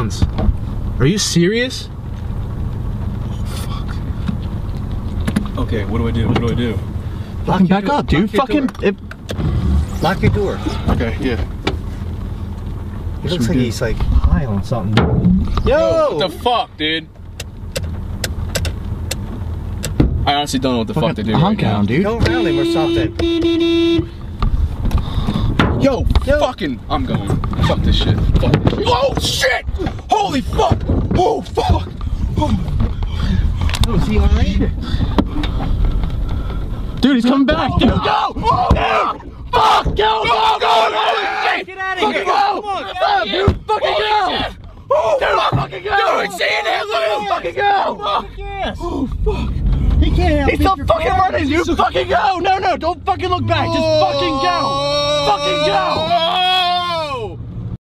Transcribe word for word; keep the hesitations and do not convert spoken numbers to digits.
once. Are you serious? Okay, what do I do? What do I do? Fucking back up, dude. Fucking. It... Lock your door. Okay, yeah. He looks like he's like high on something. Yo! What the fuck, dude? I honestly don't know what the fuck to do. Honk right now, dude. Go around him or something. Yo, Yo, fucking. I'm going. Fuck this shit. Fuck this shit. Oh shit! Holy fuck! Oh fuck! Oh, oh is he alright? Dude, he's coming back. Dude, go! Oh, dude! Fuck! Go! Go! Go! Holy shit! Get out of Fucking here! go! Come on, Come on, dude! Fucking go! Oh, Dude, fuck! fucking go! Dude, it's saying that, look at him! Fucking go! Yes. Oh, fuck! He can't help He's still fucking running, dude! Fucking go! No, no, don't fucking look back! Just fucking go! Fucking go!